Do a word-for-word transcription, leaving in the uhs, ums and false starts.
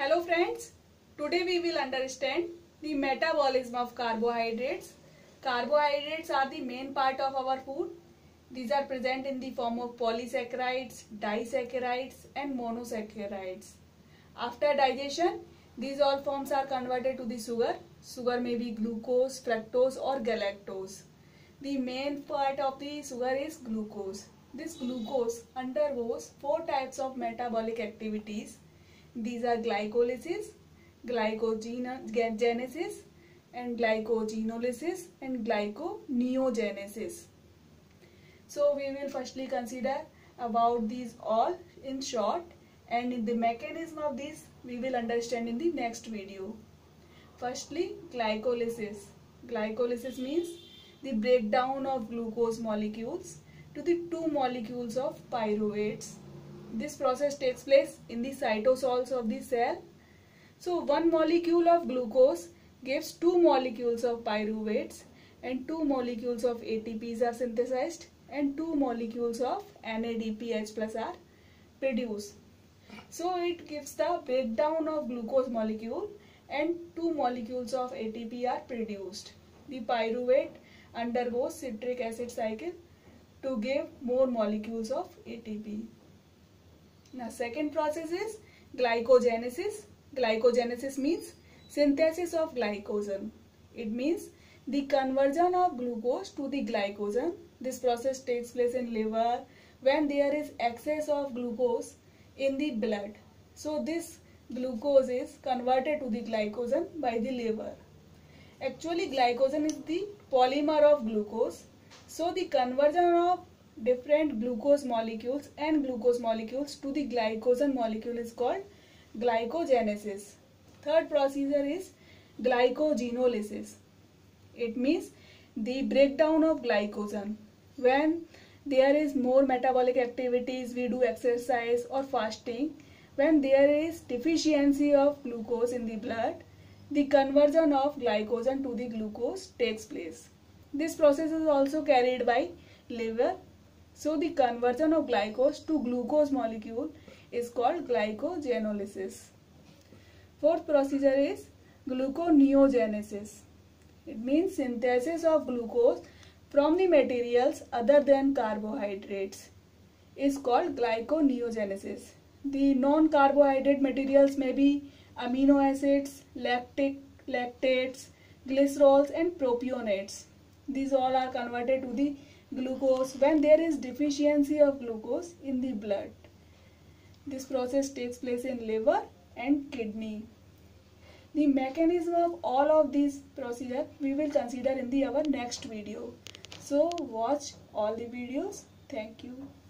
Hello friends, today we will understand the metabolism of carbohydrates. Carbohydrates are the main part of our food. These are present in the form of polysaccharides, disaccharides and monosaccharides. After digestion, these all forms are converted to the sugar. Sugar may be glucose, fructose or galactose. The main part of the sugar is glucose. This glucose undergoes four types of metabolic activities. These are glycolysis, glycogenesis and glycogenolysis and glyconeogenesis. So we will firstly consider about these all in short, and in the mechanism of this we will understand in the next video. Firstly, glycolysis. Glycolysis means the breakdown of glucose molecules to the two molecules of pyruvates. This process takes place in the cytosols of the cell. So one molecule of glucose gives two molecules of pyruvates and two molecules of A T Ps are synthesized and two molecules of N A D P H plus are produced. So it gives the breakdown of glucose molecule and two molecules of A T P are produced. The pyruvate undergoes citric acid cycle to give more molecules of A T P. Now second process is glycogenesis. Glycogenesis means synthesis of glycogen. It means the conversion of glucose to the glycogen. This process takes place in liver when there is excess of glucose in the blood. So this glucose is converted to the glycogen by the liver. Actually glycogen is the polymer of glucose. So the conversion of different glucose molecules and glucose molecules to the glycogen molecule is called glycogenesis. Third procedure is glycogenolysis. It means the breakdown of glycogen. When there is more metabolic activities, we do exercise or fasting, when there is deficiency of glucose in the blood, the conversion of glycogen to the glucose takes place. This process is also carried by liver. So the conversion of glucose to glucose molecule is called glycogenolysis. Fourth procedure is gluconeogenesis. It means synthesis of glucose from the materials other than carbohydrates is called glyconeogenesis. The non-carbohydrate materials may be amino acids, lactic, lactates, glycerols and propionates. These all are converted to the glucose when there is deficiency of glucose in the blood. This process takes place in liver and kidney. The mechanism of all of these procedures we will consider in the our next video. So watch all the videos. Thank you.